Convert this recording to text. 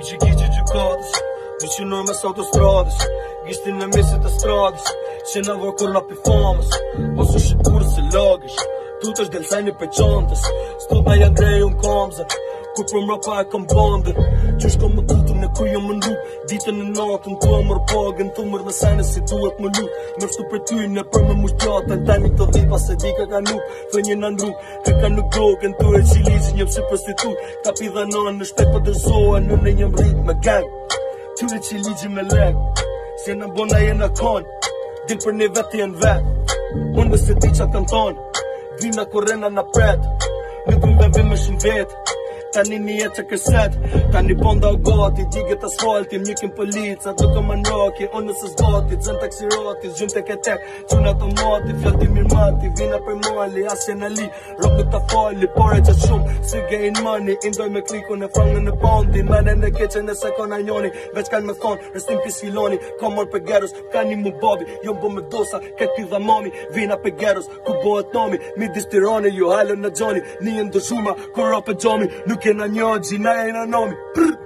Gjigji gjykatës, 200 orë mes autostradës, gishtin në mesit të stradës, që në vërë kur napi famës, mos u shikurë se lagësh, tut është deltajni për qantës, stop na janë grejë unë kamzën, kur për mrapa e kam bandën, që shko më tutën e kur jo më ndu, ditën e natën, tu amër pagën, tu mërë në sajnë si duhet më lu, më shtu për ty në për më mushtjatën, tani të dhipa se di ka nuk, thë një në ndru, ka nuk drogën, tu e që ligjë një pësi prostitut, ka pidha nanë në shpet për dërzohen, në një mrit me gang, tyre që ligjë me leg, se në bona jena kanë, dil për një vetë jenë vetë, unë me se di qa kanë thonë, vina korena në pretë, në du me vim me shëndet, tani një jetë që kërset, tani ponda u gati, digët asfalti, mjëkin polica, do të manraki, unë nësës gati, zën taksirati, zgjën të ketek, qënë automati, fjallti mirmati, vina për mali, asje në li, rokët të fali, pare që shumë, si gain money, indoj me kliku në frangën në bondi, mene në keqen e se kona njoni, veç kanë me thonë, restim pisiloni, ka mor për gerus, ka një mu babi, jo bo me dosa, këtë pidha mami, vina për gerus, ku bohet nomi, mi distironi, ju halën në gjoni, një ndë shuma, kur rapë gjami, nuk kena një gjina e në nomi.